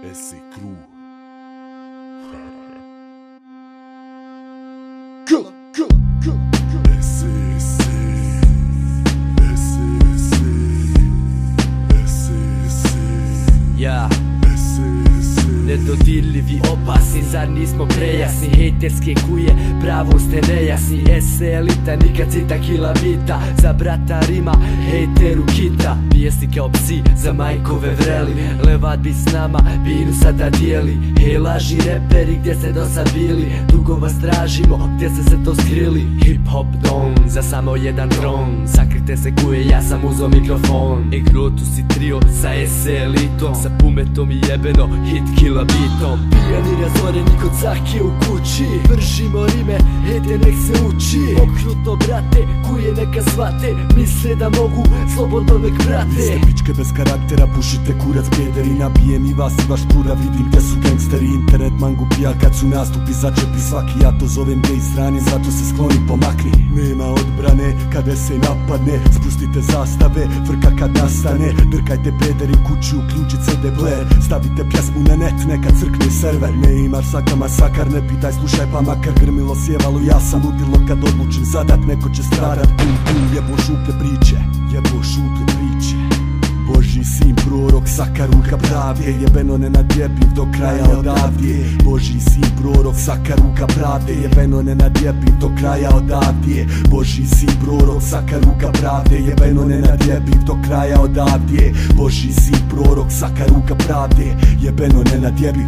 SC Crew. Ja, nedodirljivi, opasni, zar nismo prejasni? Hejterske kuje, pravo ste nejasni. SC elita, nikad cita kilabita. Za brata Rima, hejteru kita. Pjesni kao psi, za majkove vreli. Levat bi s nama, binu sada dijeli. Hej laži reperi, gdje ste do sad bili? Dugo vas tražimo, gdje ste se to skrili? Hip hop don, za samo jedan tron. Sakrite se kuje, ja sam uzo mikrofon. Eglotu si trio sa SC elitom, sa pumetom i jebeno hit killa bitom. Pijani razvoreni kod Zake u kući, držimo rime, hejte nek se uči. Okrutno brate, kuje neka shvate, misle da mogu, slobodno nek brate. Ste pičke bez karaktera, pušite kurac pederi. Nabijem i vas i vaš kura, vidim gdje su gangsteri. Internet mangu pija kad su nastupi, začepi svaki. Ja to zovem gej strane, zato se skloni pomakni. Nema odbrane, kada se napadne, spustite zastave, frka kad nastane. Drkajte pederi kuću, uključit CD player. Stavite pjesmu na net, neka crkne server. Ne imaš saka masakar, ne pitaj, slušaj pa makar. Grmilo sjevalo, ja sam ludilo kad odlučim zadat. Neko će stradat, pum pum, jebo šuplje priče, jebo šuplje priče. Božji sin prorok, saka ruka pravde, jebeno ne nadjebiv do kraja odavdje. Božji sin prorok, saka ruka pravde, jebeno ne nadjebiv do kraja odavdje. Božji sin prorok, saka ruka pravde, jebeno ne nadjebiv do kraja odavdje. Božji sin prorok, saka ruka pravde, jebeno ne nadjebiv.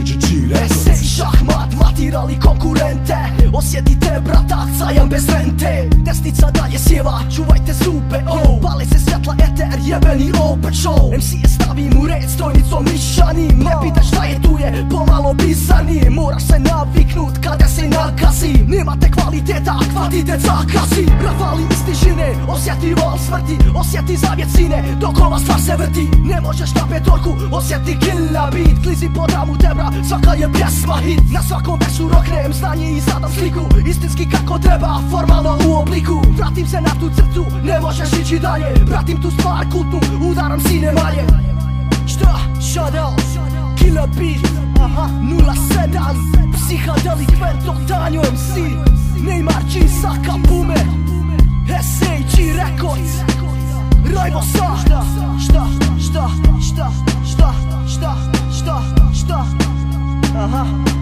SC šahmat, matirali konkurente. Osjetite brata, zajam bez rente. Desnica dalje sjeva, čuvajte zube, oh. Pale se svjetla, eter, jebeni opet show. MC je stavim u red, strojnicom mišanim. Ne pitaj šta je tu je, pomalo bizarnim. Moraš se naviknut kada se nakazi. Nemate kvaliteta, kvantitet zakazi. Rafali iz tišine, osjeti val smrti. Osjeti zavjet sine, dok ova stvar se vrti. Ne možeš na petorku, osjeti killa beat. Klizi po dramu tebra, svaka je pjesma hit. Na svakom versu roknem znanje i zadam sliku. Istinski kako treba, formalno u obliku. Vratim se na tu crtu, ne možeš ići dalje. Vratim tu stvar kultnu, udaram sine malje. Šta? Shadow, Killa Beat, 07, Psihadelikvento, Danjo MC, Neymar G, Saka Pume, SC Records, Rajbo Sa. Šta?